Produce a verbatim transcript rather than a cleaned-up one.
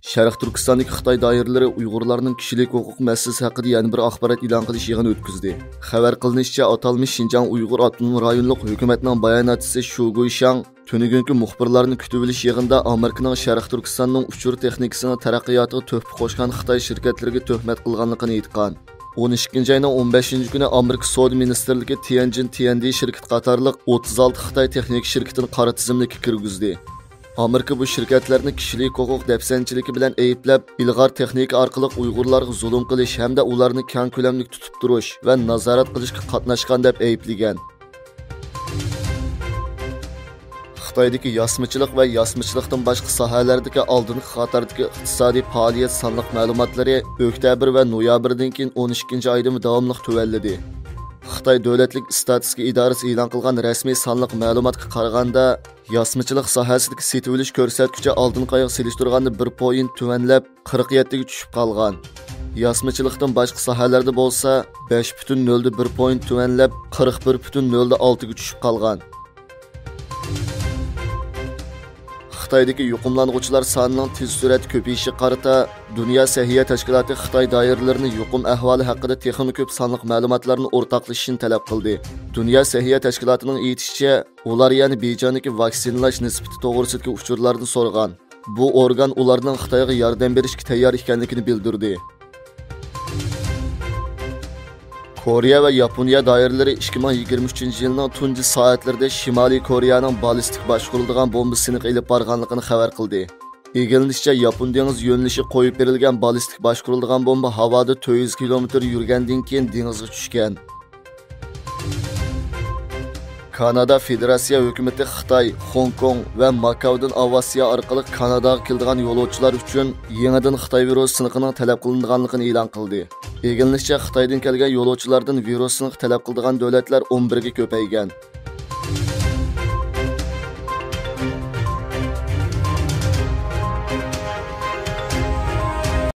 Sharq Turkistondagi Xitoy doiralari Uyg'urlarning kishilik huquq masalasi haqida yana bir axborot e'lon qilish yig'ini o'tkazdi. Xabar qilinishicha, atalmish Xinjiang Uyg'ur avtonom rayonlik hukumatning bayonotchisi Shu Guishang tunugungi muxbirlarni kutib olish yig'inida Amerikaning Sharq Turkistonning uchur texnikasining taraqqiyotiga tuhfa qo'shgan Xitoy shirkatlariga tuhmat qilganligini aytgan. o'n ikkinchi ayning o'n beshinchi kuni Amerika Savdo ministrligi Tianjin T and D shirkati qatorliq o'ttiz olti Xitoy texnik shirkatini qora tizimlikka kirgizdi. Amerika bu shirkatlarni kishilik huquq dafsanchiligi bilan ayblab, ilg'or texnika orqali Uyg'urlarga zulm qilish hamda ularni keng ko'lamli tutib turish va nazorat qilishga qatnashgan deb ayblagan. Xitoydagi yasmichilik va yasmichilikdan boshqa sohalardagi oldingi xatardagi iqtisodiy faoliyat sonliq ma'lumotlari oktyabr va noyabrdan keyin o'n ikkinchi oyda davomli tuvalladi. Xitoy davlatlik statistika idorasi e'lon qilgan rasmiy sonliq ma'lumotga qaraganda, yasmichilik sohasidagi setib olish ko'rsatkichi oldingi oyga selishtirganda bir point tuvanlab qirq yettiga tushib qolgan. Yasmichilikdan boshqa sohalarda bo'lsa besh butun nol bir point tuvanlab qirq bir butun nol olti ga tushib qolgan. Xitoydagi yuqumlanuvchilar sonining tez suratda ko'payishi qarata Dunyo Səhiyyə Təşkilatı Xitoy doiralarini yuqum ahvoli haqida texnik ko'p sonliq ma'lumotlarni o'rtoqlashishni talab qildi. Dunyo Səhiyyə Təşkilatıning aytishicha, ular yana Beijingdagi vaksinalash nisbati to'g'risidagi uchurlarni so'ragan. Bu organ ularning Xitoyga yordam berishga tayyor ekanligini bildirdi. Koreya va Yaponiya doiralari ikki ming yigirma uchinchi yilning tunji soatlarida Shimoliy Koreyaning ballistik boshqariladigan bombasini ilib borganligini xabar qildi. Egilishicha, Yapon dengiz yo'nalishi qo'yib berilgan ballistik boshqariladigan bomba havoda to'rt yuz kilometr yurgandan keyin dengizga tushgan. Kanada Federatsiya hukumati Xitoy, Hong Kong va Makaodan aviatsiya orqali Kanadaga keladigan yo'lovchilar uchun yangidan Xitoy virus siniqining talab qilinganligini e'lon qildi. Egilishicha, Xitoydan kelgan yo'lovchilardan virus siniq talab qiladigan davlatlar o'n bir ga ko'paygan.